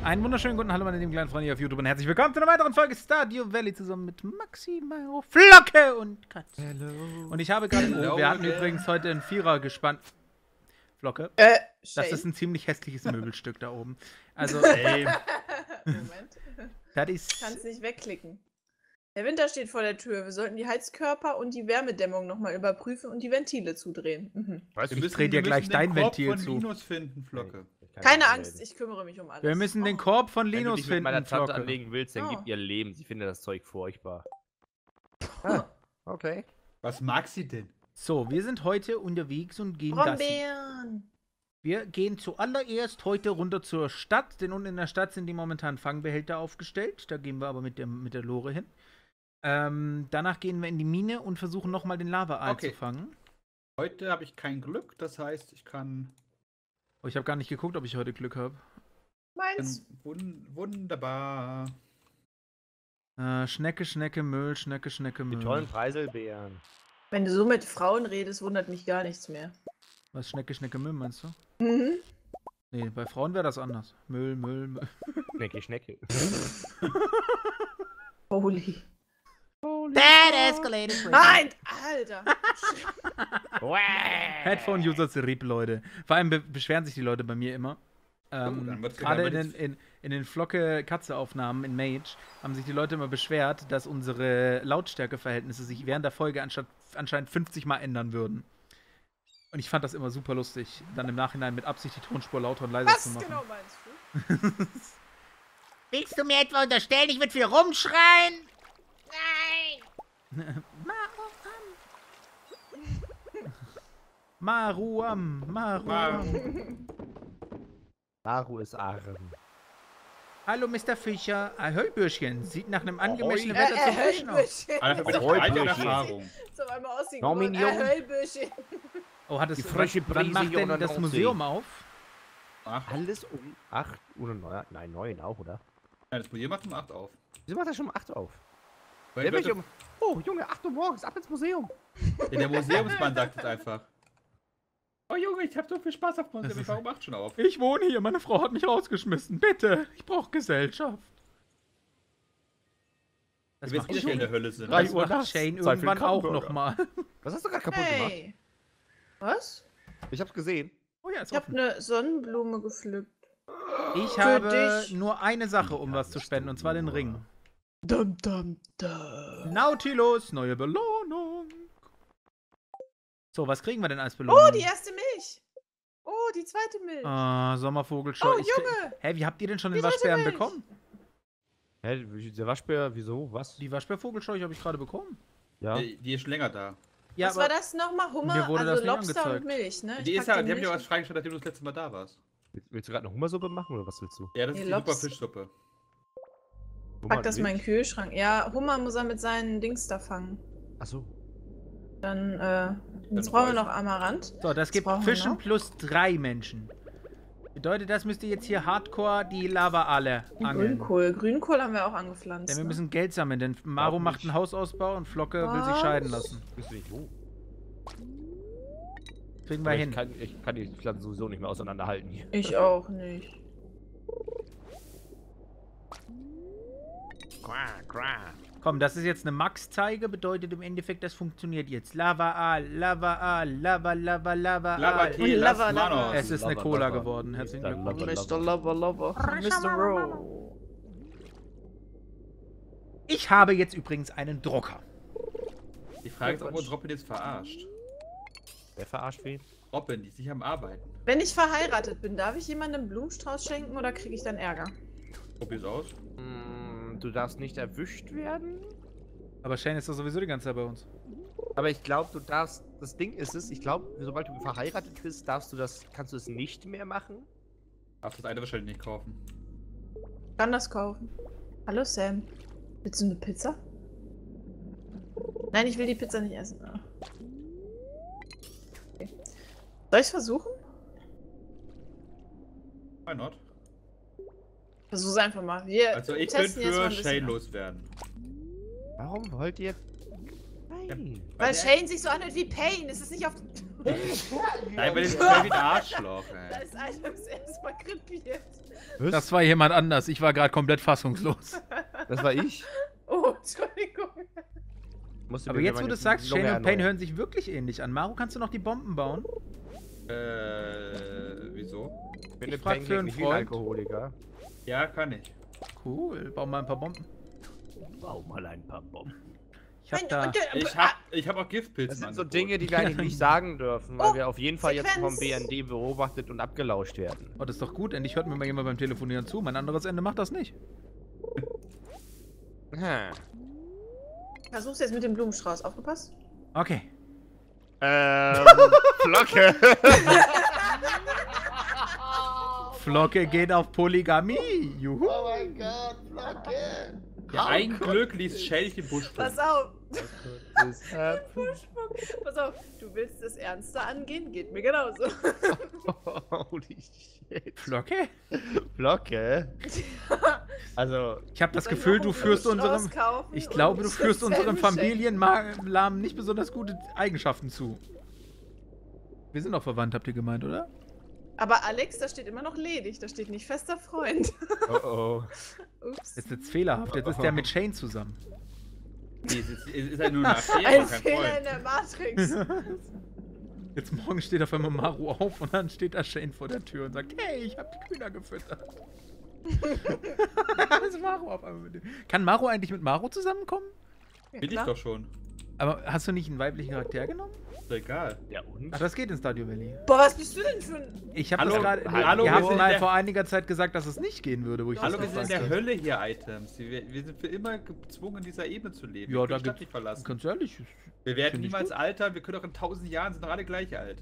Einen wunderschönen guten Hallo meine lieben kleinen Freunde hier auf YouTube und herzlich willkommen zu einer weiteren Folge Stardew Valley zusammen mit Maxi, Mario, Flocke und Katz. Hello. Und ich habe gerade, wir hatten übrigens heute einen Vierer gespannt. Flocke? Das ist ein ziemlich hässliches Möbelstück da oben. Also, Moment. das ist... Kannst nicht wegklicken. Der Winter steht vor der Tür. Wir sollten die Heizkörper und die Wärmedämmung nochmal überprüfen und die Ventile zudrehen. Ich dreh dir gleich dein Ventil zu. Linus finden, Flocke. Keine Angst, ich kümmere mich um alles. Wir müssen den Korb von Wenn du Linus dich mit finden, meiner Tante Flocke. anlegen willst, dann Oh. gib ihr Leben. Sie findet das Zeug furchtbar. Okay. Was mag sie denn? So, wir sind heute unterwegs und gehen Gassi. Brombeeren. Wir gehen zuallererst heute runter zur Stadt, denn unten in der Stadt sind die momentan Fangbehälter aufgestellt. Da gehen wir aber mit der Lore hin. Danach gehen wir in die Mine und versuchen nochmal den Lava-Aal zu fangen. Heute habe ich kein Glück, das heißt, ich kann... Oh, ich habe gar nicht geguckt, ob ich heute Glück habe. Meins. Wunderbar. Schnecke, Schnecke, Müll, Schnecke, Schnecke, Die Müll. tollen Preiselbeeren. Wenn du so mit Frauen redest, wundert mich gar nichts mehr. Was, Schnecke, Schnecke, Müll, meinst du? Mhm. Nee, bei Frauen wäre das anders. Müll, Müll, Müll. Schnecke, Schnecke. Holy. That escalated. Nein! Alter! Headphone-Users RIP, Leute. Vor allem beschweren sich die Leute bei mir immer. dann wird's Gerade genau in den Flocke-Katze-Aufnahmen in Mage haben sich die Leute immer beschwert, dass unsere Lautstärkeverhältnisse sich während der Folge anscheinend 50 Mal ändern würden. Und ich fand das immer super lustig, dann im Nachhinein mit Absicht die Tonspur lauter und leiser zu Was machen. genau meinst du? Willst du mir etwa unterstellen, ich würde viel rumschreien? Nein! Maruam, Maruam. Maru ist arm. Hallo, Mr. Fischer. Ahoi, Bürschchen. Sieht nach einem angemessenen Ahoi. Wetter zum Fischen aus. Dafür bin ich Ahoi, bereit in Brötchen. Erfahrung. So einmal aus No, mein Junge. Höllbüschchen. Oh, hat es Die frische wann Brise macht hier denn unter das der Museum auf? Ach, Alles um 8 oder 9? Nein, 9 auch, oder? das Museum macht um 8 auf. Wieso macht er schon um 8 auf? Weil Der die will Leute- oh, Junge, 8 Uhr morgens, ab ins Museum. Ja, der Museumsmann sagt es einfach. Oh Junge, ich habe so viel Spaß auf Museum, Das ich ist- war um 8 schon auf. Ich wohne hier, meine Frau hat mich rausgeschmissen. Bitte, ich brauche Gesellschaft. Das Du wirst macht wieder in der Hölle sind. Drei das Uhr macht nachts. Shane Zwei irgendwann für auch Hamburger. nochmal. Was hast du gerade kaputt gemacht? Hey. Was? Ich hab's gesehen. Oh ja, ist Ich habe offen. eine Sonnenblume gepflückt. Ich für habe dich. nur eine Sache, um was zu spenden, und zwar den Ring. Dum, dum, dum. Nautilus, neue Belohnung. So, was kriegen wir denn als Belohnung? Oh, die erste Milch. Oh, die zweite Milch. Ah, Sommervogelscheu. Oh, Ich krieg- Junge. Hä, wie habt ihr denn schon den Die dritte Waschbären Milch. bekommen? Hä, der Waschbär, wieso? Was? Die Waschbärvogelscheu habe ich gerade bekommen. Ja. Die ist schon länger da. Ja, Was war das nochmal? Hummer, mir wurde also das nicht Lobster angezeigt. und Milch, ne? Die pack haben ja Milch was freigestellt, nachdem du das letzte Mal da warst. Willst du gerade eine Hummersuppe machen oder was willst du? Ja, das Nee, ist die Lobster. super Fischsuppe. Hummer Pack das und mal in den Milch? Kühlschrank. Ja, Hummer muss er mit seinen Dings da fangen. Achso. Dann, jetzt Dann brauchen wir brauch noch Amaranth. so, das gibt brauchen wir Fischen noch? plus 3 Menschen. Bedeutet, das müsst ihr jetzt hier hardcore die Lava-Aale angeln. Grünkohl. Grünkohl haben wir auch angepflanzt. Denn wir ne? müssen Geld sammeln, denn Maru Auch macht nicht. einen Hausausbau und Flocke will sich Was? scheiden lassen. Bist du nicht wo? Kriegen wir Aber hin. Ich kann die Pflanzen sowieso nicht mehr auseinanderhalten hier. Ich auch nicht. Komm, das ist jetzt eine Max-Zeige, bedeutet im Endeffekt, das funktioniert jetzt. Lava-Aal, Lava-Aal, Lava, Lava, Lava-Aal. Lavate, Und Las Lava, Lava. Manos. Es ist eine Lava, Cola Lava. geworden. Herzlichen Dann Glückwunsch. Lava. Mr. Lover. Mr. Rowe. Ich habe jetzt übrigens einen Drucker. Die Frage ist, ob uns Robin jetzt verarscht. Wer verarscht wen? Robin, die ist nicht am Arbeiten. Wenn ich verheiratet bin, darf ich jemandem einen Blumenstrauß schenken oder kriege ich dann Ärger? Probier's aus. Du darfst nicht erwischt werden. Aber Shane ist doch sowieso die ganze Zeit bei uns. Aber ich glaube, du darfst. Das Ding ist es, ich glaube, sobald du verheiratet bist, kannst du es nicht mehr machen. Darfst das eine wahrscheinlich nicht kaufen. Kann das kaufen. Hallo Sam. Willst du eine Pizza? Nein, ich will die Pizza nicht essen. Ah. Okay. Soll ich es versuchen? Why not? Versuch's einfach mal. Wir Also ich bin testen jetzt mal für ein bisschen Shane aus. loswerden. Warum wollt ihr. Nein. Weil der- Shane sich so anhört wie Pain. Es ist nicht auf. Nein, weil das ist voll wie ein Arschloch, Da ey. ist Items erstmal krepiert. Das war jemand anders. Ich war gerade komplett fassungslos. Das war ich. Oh, Entschuldigung. Musste Aber mir jetzt, wo meine du sagst, Lunge Shane und Payne erneuern. hören sich wirklich ähnlich an. Maru, kannst du noch die Bomben bauen? Wieso? Ich bin Ich frag für einen nicht Freund. Alkoholiker. Ja, kann ich. Cool, bau mal ein paar Bomben. Bau mal ein paar Bomben. Ich hab da... Ich hab auch Giftpilze. Das sind so Dinge, die wir eigentlich nicht sagen dürfen, weil Oh, wir auf jeden Fall jetzt vom Sequenz. BND beobachtet und abgelauscht werden. Oh, das ist doch gut. Endlich hört mir mal jemand beim Telefonieren zu. Mein anderes Ende macht das nicht. Hm. Versuch's jetzt mit dem Blumenstrauß. Aufgepasst? Okay. Flocke. Flocke geht auf Polygamie. Juhu. Oh mein Gott, Flocke. Ja, ein Glück liest Shady den Busch. Pass auf. Deshalb. Pass auf. Du willst das ernster angehen? Geht mir genauso. Holy shit. Flocke? Flocke? Also, Ich habe das Soll ich Gefühl, noch du einen führst Blumenstrauß unserem... kaufen Ich und glaube, du führst unserem dasselbe Familienlamm nicht besonders gute Eigenschaften zu. Wir sind doch verwandt, habt ihr gemeint, oder? schenken? Aber Alex, da steht immer noch ledig. Da steht nicht fester Freund. oh. Ups. Das ist jetzt fehlerhaft. Jetzt ist der mit Shane zusammen. Nee, ist halt nur eine Affäre, Ein kein Fehler Freund. in der Matrix. Jetzt morgen steht auf einmal Maru auf und dann steht da Shane vor der Tür und sagt, hey, ich hab die Kühner gefüttert. Das ist Maru auf einmal mit dem. Kann Maru eigentlich mit Maru zusammenkommen? Ja, Bin ich klar. doch schon. Aber hast du nicht einen weiblichen Charakter genommen? Ist doch egal. Ja und? Ach, das geht in Stardew Valley. Boah, was bist du denn für ein... Ich habe Hallo, das gerade... hallo, Ihr wir habt sind mal der- vor einiger Zeit gesagt, dass es nicht gehen würde, wo ich Hallo, das wir sind in der gefragt habe. Hölle hier, Items. Wir sind für immer gezwungen, in dieser Ebene zu leben. Ja, wir da können die Stadt gibt's... nicht verlassen. Ganz ehrlich. Wir werden find ich niemals gut. altern, wir können auch in 1000 Jahren sind noch alle gleich alt.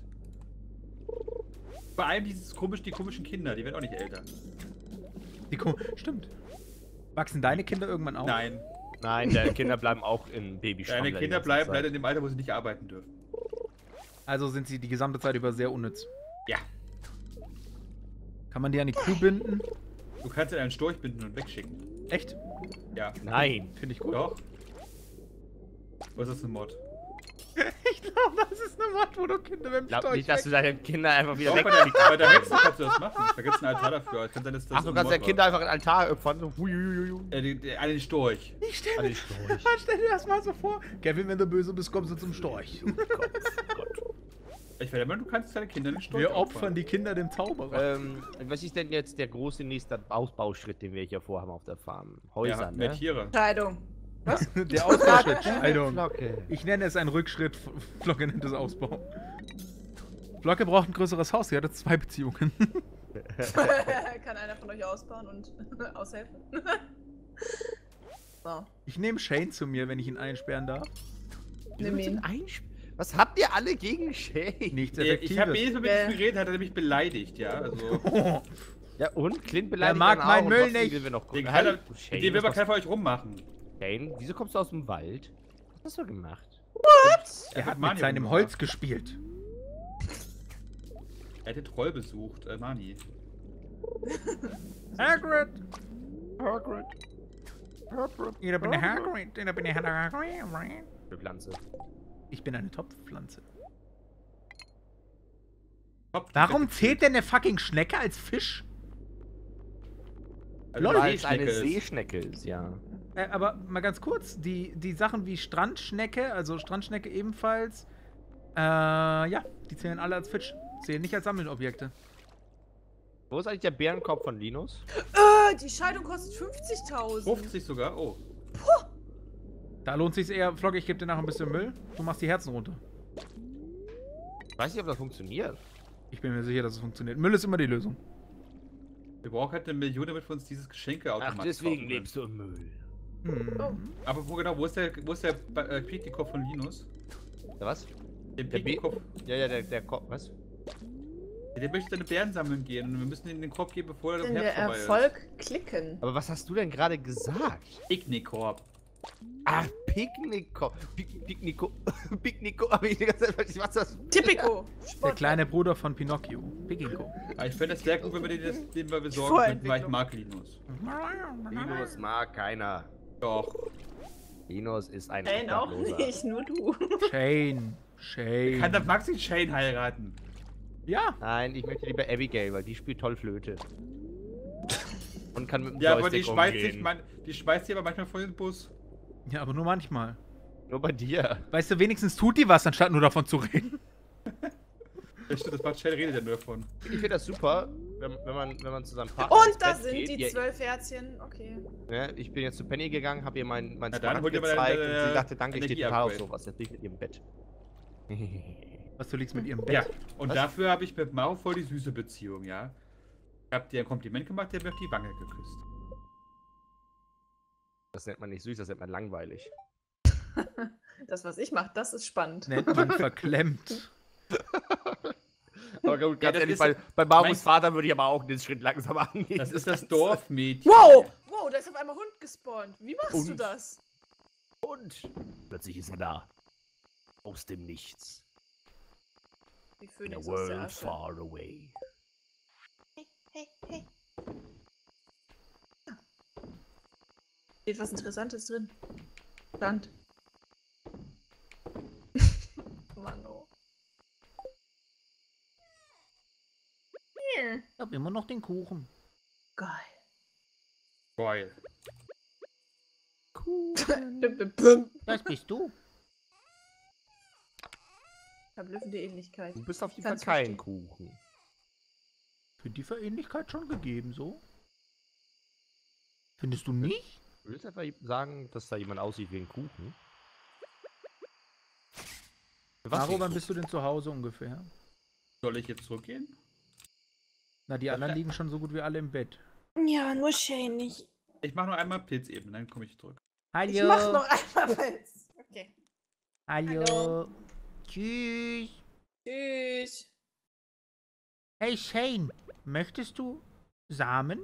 Vor allem die komischen Kinder, die werden auch nicht älter. Stimmt. Wachsen deine Kinder irgendwann auf? Nein, Nein, deine Kinder bleiben auch in Babyschwamm. deine Kinder bleiben leider in dem Alter, wo sie nicht arbeiten dürfen. Also sind sie die gesamte Zeit über sehr unnütz. Ja. Kann man die an die Kuh binden? Du kannst in einen Storch binden und wegschicken. Echt? Ja. Nein. Finde ich gut. Doch. Was ist das, eine Mod? Ich glaube, das ist eine Mod, wo du Kinder mit dem Ich glaube Storch nicht, dass du deine Kinder einfach wieder Doch, weg... bei der Hexe kannst du das machen. Da gibt es einen Altar dafür. Kann sein, dass das Ach, du eine kannst Mod deine Kinder einfach in den Altar opfern. So, an den Storch. Ich stell An mir, den Storch. stell dir das mal so vor. Kevin, wenn du böse bist, kommst du zum Storch. Ich werde immer, du kannst deine Kinder in den Storch Wir opfern die Kinder dem Zauberer. Was ist denn jetzt der große nächste Ausbauschritt, den wir hier vorhaben auf der Farm? Häuser, Ja, ne? mehr Tiere. Scheidung. Der Ausbauschritt. Scheidung. Flocke. Ich nenne es einen Rückschritt. Flocke nennt es Ausbau. Flocke braucht ein größeres Haus. Sie hatte 2 Beziehungen. Kann einer von euch ausbauen und aushelfen? So. Ich nehme Shane zu mir, wenn ich ihn einsperren darf. Nimm ihn. Was habt ihr alle gegen Shane? Nichts Ich habe Effektives. jedes Mal mit ihm geredet, hat er mich beleidigt, ja. Also, Ja und? Clint beleidigt mag einen meinen auch und Müll trotzdem nicht. will wir noch den, Halt, den Shane, will was aber machst keiner von euch rummachen. du? Shane, wieso kommst du aus dem Wald? Was hast du gemacht? Er hat Mani mit seinem rumgemacht. Holz gespielt. Er hat den Troll besucht, Mani. Hagrid! Hagrid. Ich bin der Hagrid. Ich bin der Hagrid. Für Pflanze. Ich bin eine Topfpflanze. Hopp, Warum zählt denn eine fucking Schnecke als Fisch? Also Lol, Weil es eine Seeschnecke ist. Seeschnecke ist, ja. Aber mal ganz kurz, die Sachen wie Strandschnecke, also Strandschnecke ebenfalls, ja, die zählen alle als Fisch. Zählen nicht als Sammelobjekte. Wo ist eigentlich der Bärenkopf von Linus? Die Scheidung kostet 50.000. 50 sogar, oh. Da lohnt sich's eher, Flocke, ich gebe dir nachher ein bisschen Müll. Du machst die Herzen runter. Ich weiß nicht, ob das funktioniert. Ich bin mir sicher, dass es funktioniert. Müll ist immer die Lösung. Wir brauchen halt 1 Million, damit wir uns dieses Geschenkeautomat kaufen können. du im Müll. Hm. Oh. Aber wo ist der Picknickkopf von Linus? Der was? Den Der Picknickkopf. Ja, der Kopf. Was? Der möchte seine Bären sammeln gehen und wir müssen ihm den Korb geben, bevor er In im der Herbst vorbei ist. Erfolg klicken. Aber was hast du denn gerade gesagt? Picknickkorb. Ach, Picknickkorb. Picknickkorb. Aber ich die ganze Zeit, was das? Typico. Der kleine Bruder von Pinocchio. Pikinko. Aber ich fände es sehr gut, wenn wir den mal besorgen könnten, weil ich Vorentwicklung. mag Linus. Linus mag keiner. Doch. Linus ist ein Nein, auch Obdachloser. nicht, nur du. Shane. Shane. Kann der Maxi Shane heiraten? Ja. Nein, ich möchte lieber Abigail, weil die spielt toll Flöte. Und kann mit dem Ja, aber die Joystick schmeißt, umgehen. die schmeißt sich aber manchmal vor den Bus. Ja, aber nur manchmal. Nur bei dir. Weißt du, wenigstens tut die was, anstatt nur davon zu reden. Ja, stimmt, das macht Shane redet ja nur davon. Ich finde das super, wenn man zusammen Partner ins Und da Bett sind geht. die Ja, 12 Herzchen. Okay. ne, ich bin jetzt zu Penny gegangen, habe ihr mein dann Smartphone holt ihr mal gezeigt deine, und sie dachte, danke, ich stehe total auf Energie-Upgrade. sowas. Jetzt bin ich mit ihrem Bett. Was, du liegst mit ihrem Bett? Ja, und Was? dafür habe ich mit Mao voll die süße Beziehung, ja. Ich habe dir ein Kompliment gemacht, der hat mir auf die Wange geküsst. Das nennt man nicht süß, das nennt man langweilig. Das, was ich mache, das ist spannend. Nennt man verklemmt. Aber gut, Ja, ganz das ehrlich, ist- bei Marus mein- Vater würde ich aber auch den Schritt langsam angehen. Das ist das Dorfmädchen. Wow! Wow, da ist auf einmal Hund gespawnt. Wie machst du Und? das? Und plötzlich ist er da. Aus dem Nichts. Wie In a Phönix aus der world Asche. far away. Hey, hey. Steht was Interessantes drin. Stand. Mann, oh. Hier. Ich hab immer noch den Kuchen. Geil. Geil. Ich Das bist du. Verblüffende Ähnlichkeit. Du bist auf jeden Fall Kann's kein verstehen. Kuchen. Für die Verähnlichkeit schon gegeben, so? Findest du nicht? Willst du etwa sagen, dass da jemand aussieht wie ein Kuchen? Für was Maro, für ein wann Kuchen? bist du denn zu Hause ungefähr? Soll ich jetzt zurückgehen? Na, die anderen liegen schon so gut wie alle im Bett. Ja, nur Shane nicht. Ich mache noch einmal Pilz eben, dann komme ich zurück. Hallo. Ich mach noch einmal Fels. Okay. Hallo. Hallo. Tschüss. Tschüss. Hey Shane, möchtest du Samen?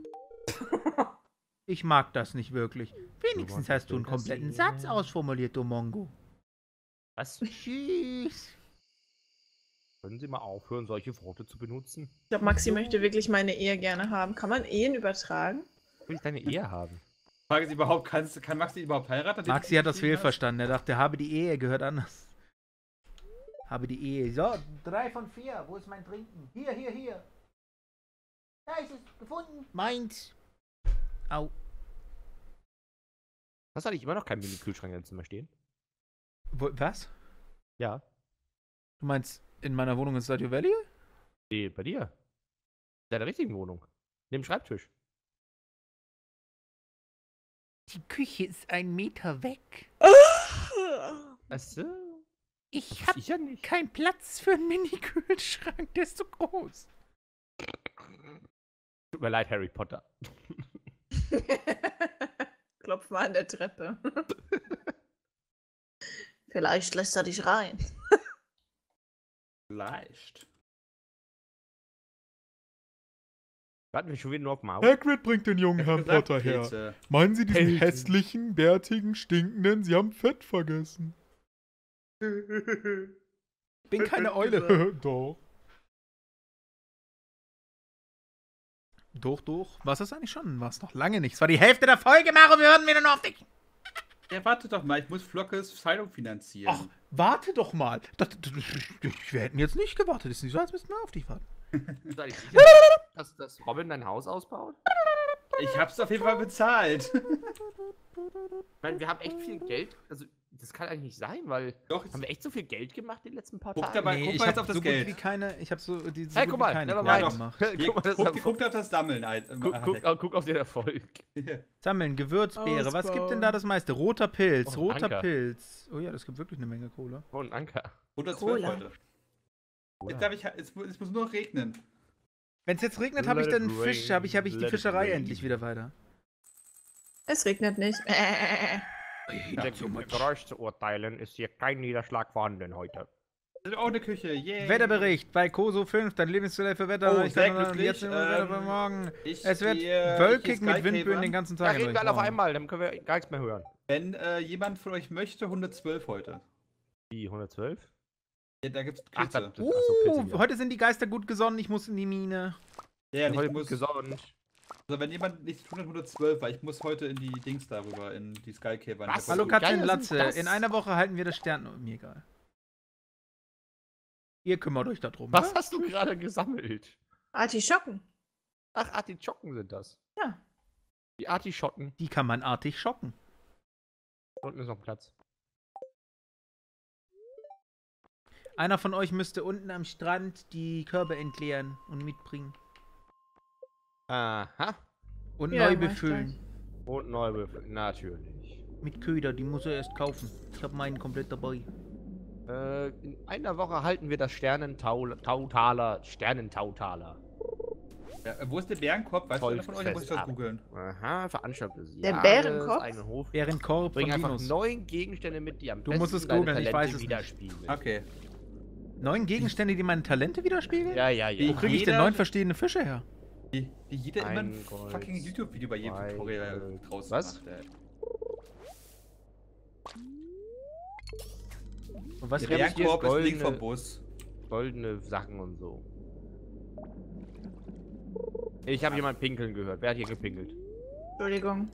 Ich mag das nicht wirklich. Wenigstens hast du einen kompletten Satz ausformuliert, du Mongo. Was? Tschüss. Können Sie mal aufhören, solche Worte zu benutzen? Ich glaube, Maxi möchte wirklich meine Ehe gerne haben. Kann man Ehen übertragen? Will ich deine Ehe haben? Frage ist überhaupt, kann Maxi überhaupt heiraten? nachdem Maxi du hat das geschrieben hast? fehlverstanden. Er dachte, habe die Ehe gehört anders. Habe die Ehe. So, 3 von 4. Wo ist mein Trinken? Hier, hier, hier. Da ist es. Gefunden. Meins. Au. Hast du eigentlich immer noch keinen Mini-Kühlschrank im Zimmer stehen? Was? Ja. Du meinst in meiner Wohnung in Stardew Valley? Nee, bei dir. In deiner richtigen Wohnung. Neben dem Schreibtisch. Die Küche ist 1 Meter weg. Achso. Ich habe Ich ja nicht. keinen Platz für einen Mini-Kühlschrank. Der ist zu groß. Tut mir leid, Harry Potter. Klopf mal an der Treppe. Vielleicht lässt er dich rein. Leicht. Warten wir schon wieder nur auf Maus? Hagrid bringt den jungen Ich Herrn hab gesagt, Potter her. Pilze. Meinen Sie diesen Pilze. hässlichen, bärtigen, stinkenden? Sie haben Fett vergessen. Bin keine Eule. Doch. Doch. Was ist eigentlich schon? War es noch lange nicht. Es war die Hälfte der Folge, Maro. Wir hören wieder nur auf dich. Ja, warte doch mal, ich muss Flockes Zeitung finanzieren. Ach, warte doch mal. Wir hätten jetzt nicht gewartet. Ist nicht so, als müssten wir auf dich warten. Bist du eigentlich sicher, dass Robin dein Haus ausbaut? Ich hab's auf jeden Fall bezahlt. Ich meine, wir haben echt viel Geld. Also, das kann eigentlich nicht sein, weil. Doch, Haben wir echt so viel Geld gemacht die letzten paar Guck Tage? dabei- guck ich mal jetzt hab auf das so Geld. gut wie keine. Ich habe so die so Hey, gut guck wie mal, keine never Kohle mind. gemacht. Guck mal, das ist guck auf das Sammeln. guck auf den Erfolg. Sammeln, Gewürzbeere. Was gibt denn da das meiste? Roter Pilz, Oh, roter Anker. Pilz. Oh ja, das gibt wirklich eine Menge Kohle. Oh, ein Anker. 112 Cola. heute. Jetzt darf ich, es muss nur noch regnen. Wenn es jetzt regnet, habe ich Let dann it Fisch, rain, habe ich die let it Fischerei rain. endlich wieder weiter. Es regnet nicht. Der Geräusch zu urteilen ist hier kein Niederschlag vorhanden heute. Auch eine Küche, yay. Wetterbericht bei Koso 5, dein Lebensmittel für Wetter. Oh, Ich sehr kann glücklich, jetzt immer Wetter für morgen. Ich Es wird gehe- wölkig ich mit gehe Windböen Skycaver. den ganzen Da Tag. reden wir durch. alle auf Oh. einmal, dann können wir gar nichts mehr hören. Wenn jemand von euch möchte, 112 heute. Wie, 112? Ja, da gibt's Ach, Pilze. das- achso, Pilze, ja. Heute sind die Geister gut gesonnen, ich muss in die Mine. Ja, Heute ich muss, gesund. also wenn jemand nichts tun hat, 112, weil ich muss heute in die Dings darüber, in die Skycaver. Was? Hallo So Katrin geil sind Latze, das? in einer Woche halten wir das Stern... Oh, mir egal. Ihr kümmert euch darum. Was hast du gerade gesammelt? Artischocken. Ach, Artischocken sind das. Ja. Die Artischocken. Die kann man artig schocken. Unten ist noch Platz. Einer von euch müsste unten am Strand die Körbe entleeren und mitbringen. Aha. Und Ja, neu mach ich befüllen. Und Neubefüllen. Natürlich. Mit Köder, die muss er erst kaufen. Ich habe meinen komplett dabei. In einer Woche halten wir das Sternentautaler. Ja, wo ist der Bärenkorb? Weißt du einer von euch? Da muss ich das Volksfest googeln. Aha, Veranstaltung des Der Jahres, Bärenkopf? eigenen Hof. Bärenkorb Bring von einfach Linus. 9 Gegenstände mit, die am Du besten musst es deine googeln, ich Talente weiß es nicht. widerspiegeln. Okay. 9 Gegenstände, die meine Talente widerspiegeln? Ja, ja, Wie Wo ja. kriege ich denn jeder- 9 verschiedene Fische her? Wie jeder immer ein Ein Gold, fucking YouTube-Video bei jedem zwei Tutorial Gold. draußen Was? macht, ey. Und was Ja, Der hab ich hier Bärenkorb ist goldene- links vom Bus. Goldene Sachen und so. Ich habe jemand pinkeln gehört. Wer hat hier gepinkelt? Entschuldigung.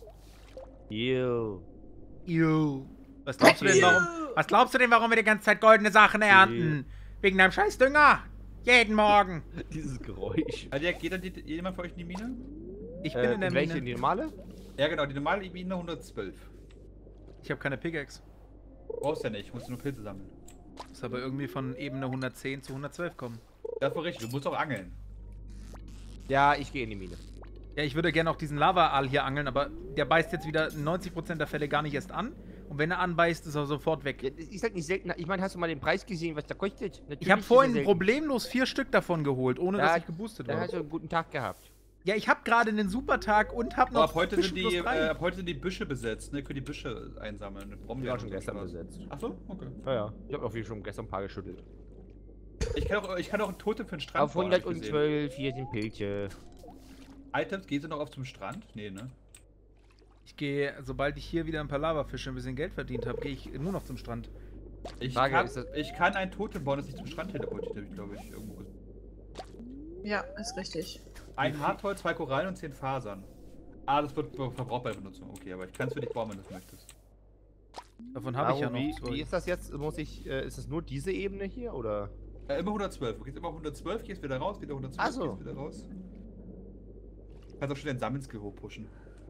Ew. Ew. Was glaubst du denn, warum wir die ganze Zeit goldene Sachen ernten? Wegen deinem scheiß Dünger. Jeden Morgen. Dieses Geräusch. Also, geht dann jemand von euch in die Mine? Ich bin in der welche? Mine. Die normale? Ja, genau, die normale Mine 112. Ich habe keine Pickaxe. Brauchst ja nicht, musst du nur Pilze sammeln. Muss aber irgendwie von Ebene 110 zu 112 kommen. Das war richtig, du musst auch angeln. Ja, ich gehe in die Mine. Ja, ich würde gerne auch diesen Lava-Aal hier angeln, aber der beißt jetzt wieder 90% der Fälle gar nicht erst an. Und wenn er anbeißt, ist er sofort weg. Ja, das ist halt nicht selten. Ich meine, hast du mal den Preis gesehen, was der kostet? Natürlich Ich habe ist er vorhin selten. problemlos 4 Stück davon geholt, ohne Ja, dass ich geboostet Dann war. hast du einen guten Tag gehabt. Ja, ich habe gerade einen super Tag und habe Aber noch ab heute, Fisch sind plus die, 3. ab heute sind die Büsche besetzt, ne? Können die Büsche einsammeln. Die Brombeeren war schon und so gestern was. besetzt. Achso, okay. Ja, ja. Ich habe auf jeden Fall schon gestern ein paar geschüttelt. Ich kann auch ein Totem für den Strand Auf bauen, hab ich gesehen. 112, hier sind Pilze. Items, gehst du noch auf zum Strand? Nee, ne? Ich gehe, sobald ich hier wieder ein paar Lavafische ein bisschen Geld verdient habe, gehe ich nur noch zum Strand. Frage, ist das- Ich kann ein Totem bauen, das sich zum Strand teleportiert, habe ich glaube ich irgendwo. Ja, ist richtig. Ein Hartholz, 2 Korallen und 10 Fasern. Ah, das wird verbraucht bei der Benutzung. Okay, aber ich kann es für dich bauen, wenn du es möchtest. Davon habe ich ja noch wie 2. ist das jetzt? Ist das nur diese Ebene hier, oder? Immer 112. Du gehst immer 112, gehst wieder raus, wieder 112, Ach so. gehst wieder raus. Kannst auch schon den Sammelskill hochpushen.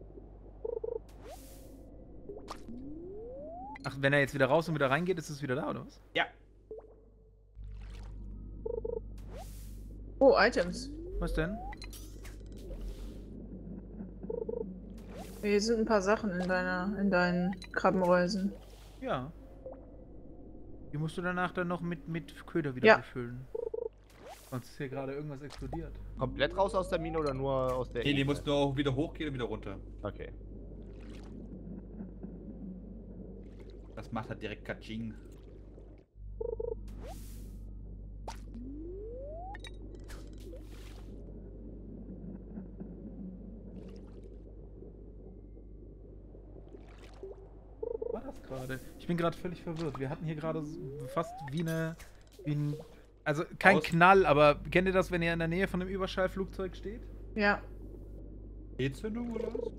Ach, wenn er jetzt wieder raus und wieder reingeht, ist es wieder da, oder was? Ja. Oh, Items. Was denn? Hier sind ein paar Sachen in deinen Krabbenreusen. Ja. Die musst du danach dann noch mit Köder wieder Ja. befüllen. Sonst ist hier gerade irgendwas explodiert. Komplett raus aus der Mine oder nur aus der Nee, die Ebene? musst nur auch wieder hochgehen und wieder runter. Okay. Das macht halt direkt Katsching. Was war das gerade? Ich bin gerade völlig verwirrt. Wir hatten hier gerade fast wie ein, also kein Aus- Knall, aber kennt ihr das, wenn ihr in der Nähe von einem Überschallflugzeug steht? Ja. E-Zündung oder was?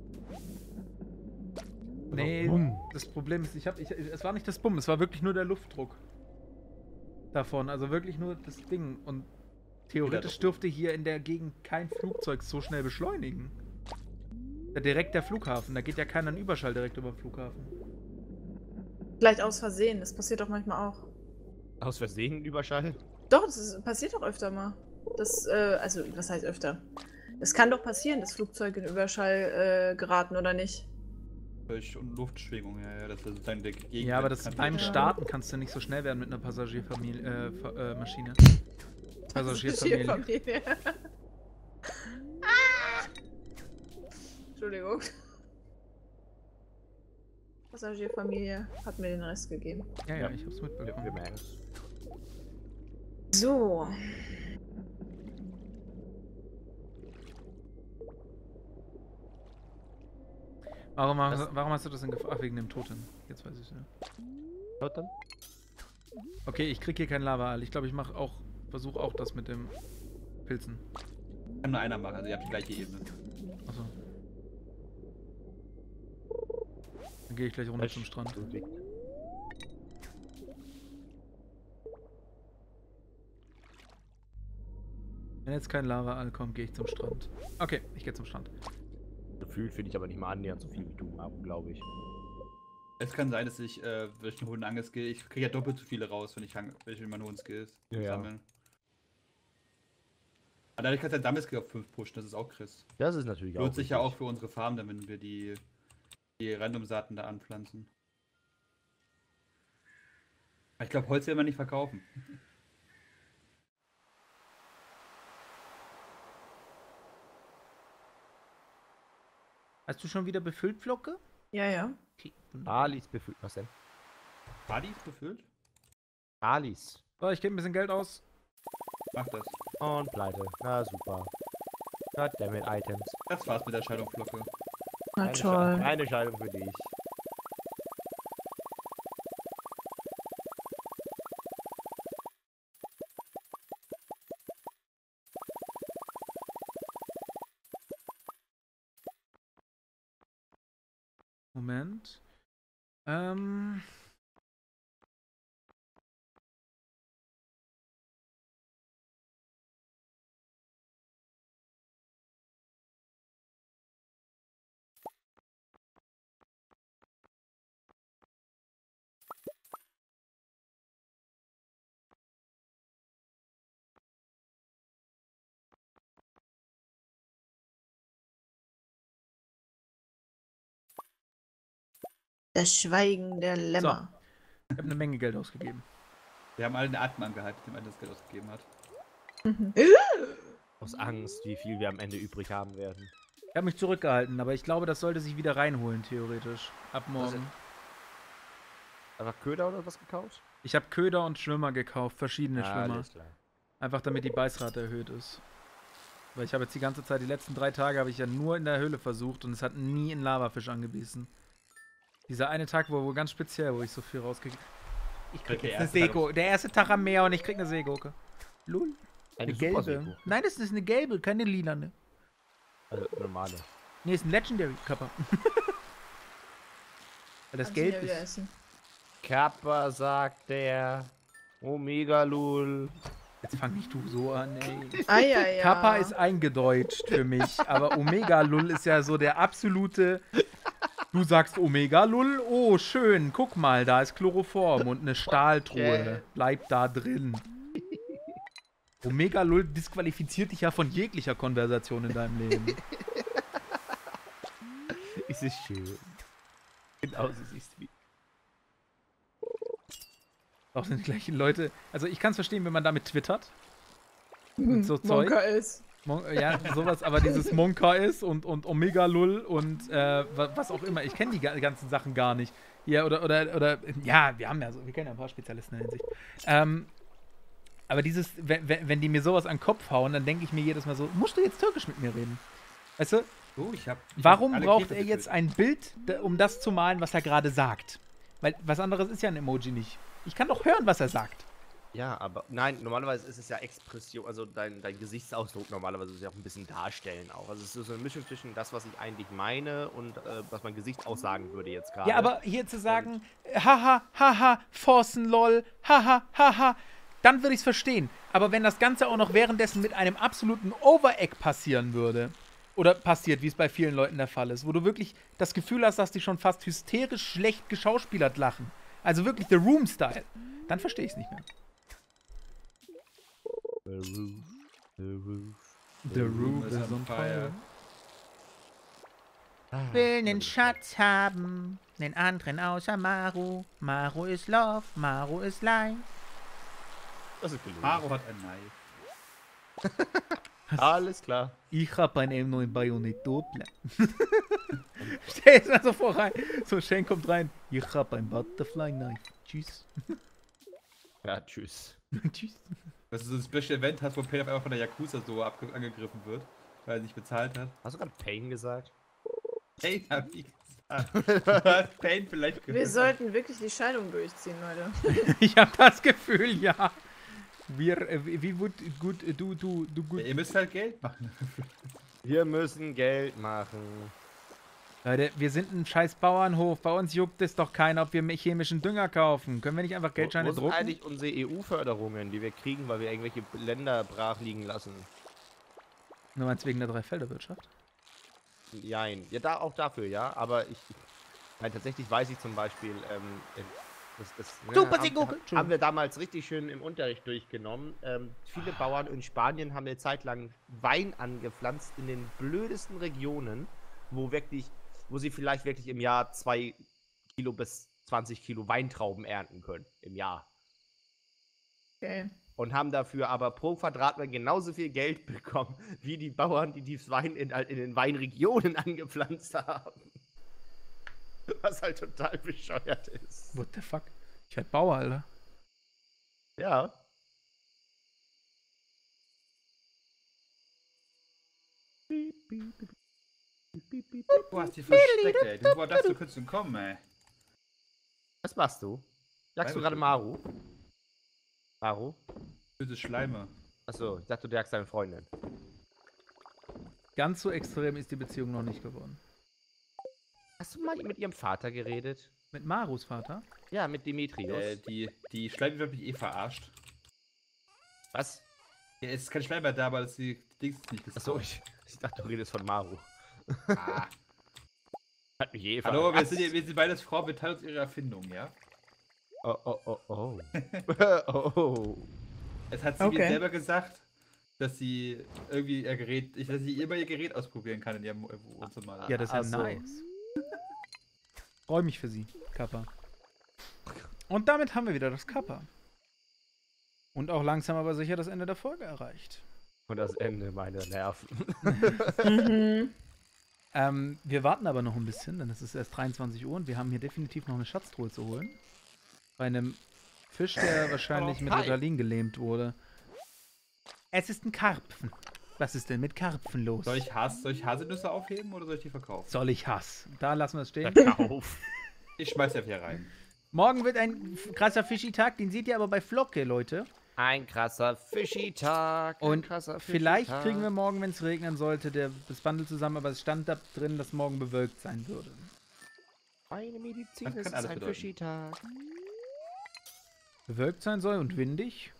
Nee, Bumm. das Problem ist, es war nicht das Bumm, es war wirklich nur der Luftdruck davon, also wirklich nur das Ding. Und theoretisch dürfte hier in der Gegend kein Flugzeug so schnell beschleunigen. Ja, direkt der Flughafen, da geht ja keiner einen Überschall direkt über den Flughafen. Vielleicht aus Versehen, das passiert doch manchmal auch. Aus Versehen ein Überschall? Doch, passiert doch öfter mal. Also, was heißt öfter? Es kann doch passieren, dass Flugzeuge in Überschall geraten, oder nicht? Durch Luftschwingung, ja, das ist sozusagen der Gegend. Ja, aber das beim Ja. Starten kannst du nicht so schnell werden mit einer Passagierfamilie, Maschine. Passagierfamilie. Passagierfamilie. Entschuldigung. Passagierfamilie hat mir den Rest gegeben. Ja, ich hab's Wir mitbekommen. merken es. So. Warum hast du das denn gefragt? Ach, wegen dem Totem. Jetzt weiß ich ja. Hört dann? Okay, ich krieg hier kein Lava-Aal. Ich glaube, ich versuche auch das mit dem Pilzen. Kann nur einer machen, also ihr habt die gleiche Ebene. Achso. Dann gehe ich gleich runter zum Strand. Wenn jetzt kein Lava-All kommt, gehe ich zum Strand. Okay, ich gehe zum Strand. Gefühlt finde ich aber nicht mal annähernd so viel wie du, glaube ich. Es kann sein, dass ich durch den hohen Angelskill, ich kriege ja doppelt so viele raus, wenn ich meine hohen Skills sammeln. Aber dadurch kannst du dein Dummy-Skill auf 5 pushen, das ist auch Chris. Das ist natürlich auch. Lohnt sich ja auch für unsere Farm, dann wenn wir die Random-Saaten da anpflanzen. Aber ich glaube, Holz werden wir nicht verkaufen. Hast du schon wieder befüllt, Flocke? Ja, ja. Okay, wunderbar. Alis befüllt. Was denn? Badi ist befüllt? Alis. So, ich gebe ein bisschen Geld aus. Mach das. Und pleite. Na super. Goddammit Items. Das war's mit der Scheidungsglocke. Na toll. Keine Scheidung für dich. Moment. Das Schweigen der Lämmer. Ich habe eine Menge Geld ausgegeben. Wir haben alle den Atem angehalten, dem er das Geld ausgegeben hat. Aus Angst, wie viel wir am Ende übrig haben werden. Ich habe mich zurückgehalten, aber ich glaube, das sollte sich wieder reinholen, theoretisch. Ab morgen. Einfach Köder oder was gekauft? Ich habe Köder und Schwimmer gekauft, verschiedene Schwimmer. Alles klar. Einfach damit die Beißrate erhöht ist. Weil ich habe jetzt die ganze Zeit, die letzten 3 Tage habe ich ja nur in der Höhle versucht und es hat nie einen Lavafisch angebissen. Dieser eine Tag, wo ganz speziell, wo ich so viel rausgekriegt habe. Ich krieg jetzt eine Seegurke. Der erste Tag am Meer und ich krieg eine Seegurke. Lul. Eine gelbe. Seegurke. Nein, das ist eine gelbe, keine lilane. Also normale. Nee, ist ein Legendary Kappa. Weil das gelb wieder ist. essen. Kappa, sagt der. Omega Lul. Jetzt fang nicht du so an, ey. Ah, ja, ja. Kappa ist eingedeutscht für mich, aber Omega Lull ist ja so der absolute. Du sagst Omega Lull, oh schön, guck mal, da ist Chloroform und eine Stahltruhe. Okay. Bleib da drin. Omega Lull disqualifiziert dich ja von jeglicher Konversation in deinem Leben. Es ist schön. Genau so siehst du. Auch sind die gleichen Leute. Also ich kann es verstehen, wenn man damit twittert. Mit so Zeug. Monka ist. Ja, sowas, aber dieses Monka ist und Omega Lull und was auch immer. Ich kenne die ganzen Sachen gar nicht. Ja, oder, ja, wir kennen ja ein paar Spezialisten in der Hinsicht. Aber dieses, wenn die mir sowas an den Kopf hauen, dann denke ich mir jedes Mal so, musst du jetzt Türkisch mit mir reden? Weißt du? Oh, Warum braucht er jetzt ein Bild, um das zu malen, was er gerade sagt? Weil was anderes ist ja ein Emoji nicht. Ich kann doch hören, was er sagt. Ja, aber nein, normalerweise ist es ja Expression, also dein Gesichtsausdruck normalerweise ist ja auch ein bisschen darstellen auch. Also es ist so eine Mischung zwischen das, was ich eigentlich meine und was mein Gesicht aussagen würde jetzt gerade. Ja, aber hier zu sagen, haha, haha, Forsen, lol, haha, haha, dann würde ich es verstehen. Aber wenn das Ganze auch noch währenddessen mit einem absoluten Overact passieren würde, oder passiert, wie es bei vielen Leuten der Fall ist, wo du wirklich das Gefühl hast, dass die schon fast hysterisch schlecht geschauspielert lachen, also wirklich The Room-Style, dann verstehe ich es nicht mehr. The roof is on fire. Will nen Schatz haben, nen anderen außer Maru. Maru ist Love, Maru ist Life. Das ist gelungen. Maro hat ein Knife. Alles klar. Ich hab ein M9 Bajonett Doppler. Stell es mal so vor rein. So, Shane kommt rein. Ich hab ein Butterfly Knife. Tschüss. Ja, tschüss. Tschüss. Dass du so ein Special Event hast, wo Payne auf einmal von der Yakuza so angegriffen wird, weil er nicht bezahlt hat. Hast du gerade Pain gesagt? Payne hab ich gesagt. Du hast Payne vielleicht gehört. Wir sollten wirklich die Scheidung durchziehen, Leute. Ich hab das Gefühl, ja. Wie gut, du gut. Ja, ihr müsst halt Geld machen. Wir müssen Geld machen. Leute, wir sind ein scheiß Bauernhof. Bei uns juckt es doch keiner, ob wir chemischen Dünger kaufen. Können wir nicht einfach Geldscheine Wo sind drucken? eigentlich unsere EU-Förderungen, die wir kriegen, weil wir irgendwelche Länder brach liegen lassen? Du meinst wegen der Dreifelderwirtschaft? Jein. Ja, da, auch dafür, ja. Aber nein, tatsächlich weiß ich zum Beispiel, Super, haben wir damals richtig schön im Unterricht durchgenommen. Viele Bauern in Spanien haben eine Zeit lang Wein angepflanzt in den blödesten Regionen, wo sie vielleicht wirklich im Jahr 2 Kilo bis 20 Kilo Weintrauben ernten können. Im Jahr. Okay. Und haben dafür aber pro Quadratmeter genauso viel Geld bekommen, wie die Bauern, die dieses Wein in den Weinregionen angepflanzt haben. Was halt total bescheuert ist. What the fuck? Ich werd Bauer, Alter. Ja. Du hast die versteckt, ey. Du dachtest, du könntest kommen, ey. Was machst du? Jagst du gerade Maru? Maru? Böse Schleime. Achso, ich dachte, du jagst deine Freundin. Ganz so extrem ist die Beziehung noch nicht geworden. Hast du mal mit ihrem Vater geredet? Mit Marus Vater? Ja, mit Demetrius. Die Schleime wird mich eh verarscht. Was? Ja, es ist kein Schleim mehr da, aber das die Dings ist nicht Achso, gestorben. ich dachte, du redest von Maru. Ah. Hat mich eh Hallo, verarscht. wir sind beides Frauen, wir teilen uns ihre Erfindung, ja? Oh. Oh. Es hat sie mir selber gesagt, dass sie irgendwie dass sie immer ihr Gerät ausprobieren kann in ihrem Wohnzimmer. Ja, das ist ja Ach so. nice. Freue mich für sie, Kappa. Und damit haben wir wieder das Kappa. Und auch langsam aber sicher das Ende der Folge erreicht. Und das Ende meiner Nerven. Wir warten aber noch ein bisschen, denn es ist erst 23 Uhr und wir haben hier definitiv noch eine Schatztruhe zu holen. Bei einem Fisch, der wahrscheinlich mit Ritalin gelähmt wurde. Es ist ein Karpfen. Was ist denn mit Karpfen los? Soll ich Haselnüsse aufheben oder soll ich die verkaufen? Soll ich Hass? Da lassen wir es stehen. Verkauf. Ich schmeiß ja hier rein. Morgen wird ein krasser Fischi-Tag, den seht ihr aber bei Flocke, Leute. Ein krasser Fischi-Tag. Und vielleicht kriegen wir morgen, wenn es regnen sollte, das Bundle zusammen, aber es stand da drin, dass morgen bewölkt sein würde. Meine Medizin Das kann ist alles ein bedeuten. Fischi-Tag. Bewölkt sein soll und windig.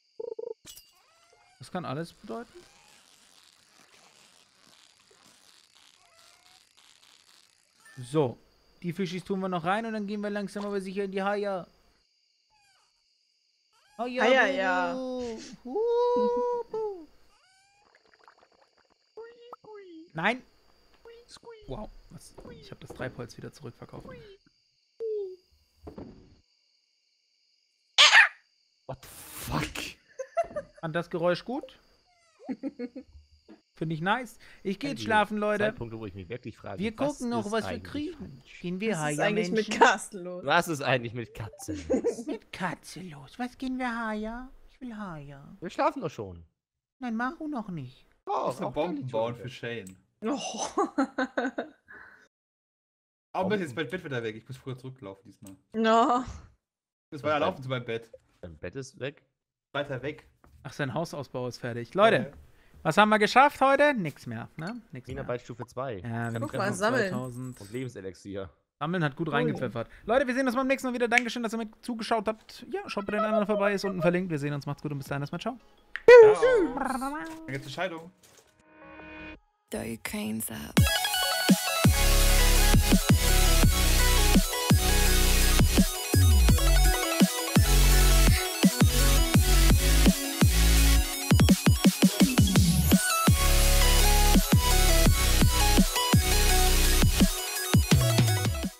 Das kann alles bedeuten. So, die Fischis tun wir noch rein und dann gehen wir langsam aber sicher in die Haie. Haie, ja. Nein! Wow, ich habe das Treibholz wieder zurückverkauft. What the fuck? Fand das Geräusch gut? Finde ich nice. Ich gehe jetzt schlafen, Leute. Zeitpunkte, wo ich mich wirklich frage, Wir gucken noch, was wir eigentlich kriegen. falsch? Gehen wir Was ist Haie, eigentlich mit Menschen? Carsten los? Was ist eigentlich mit Katzen? Mit Katze los. Was gehen wir Haie? Ich will Haie. Wir schlafen doch schon. Nein, Maru noch nicht. Oh, Ich muss noch Bomben bauen für Shane. Oh. Aber jetzt mein Bett wieder weg. Ich muss früher zurücklaufen diesmal. No. Ich muss weiter laufen zu meinem Bett. Dein Bett ist weg. Weiter weg. Ach, sein Hausausbau ist fertig. Leute, was haben wir geschafft heute? Nix mehr, ne? Nix mehr. Wiener Stufe 2. Ja, wir Guck treffen mal, uns sammeln. 2000. Und Lebenselixier. Sammeln hat gut reingepfeffert. Leute, wir sehen uns beim nächsten Mal wieder. Dankeschön, dass ihr mit zugeschaut habt. Ja, schaut bei den anderen vorbei, ist unten verlinkt. Wir sehen uns, macht's gut und bis dahin erstmal. Ciao. Dann geht's zur Scheidung. Throw your cranes up.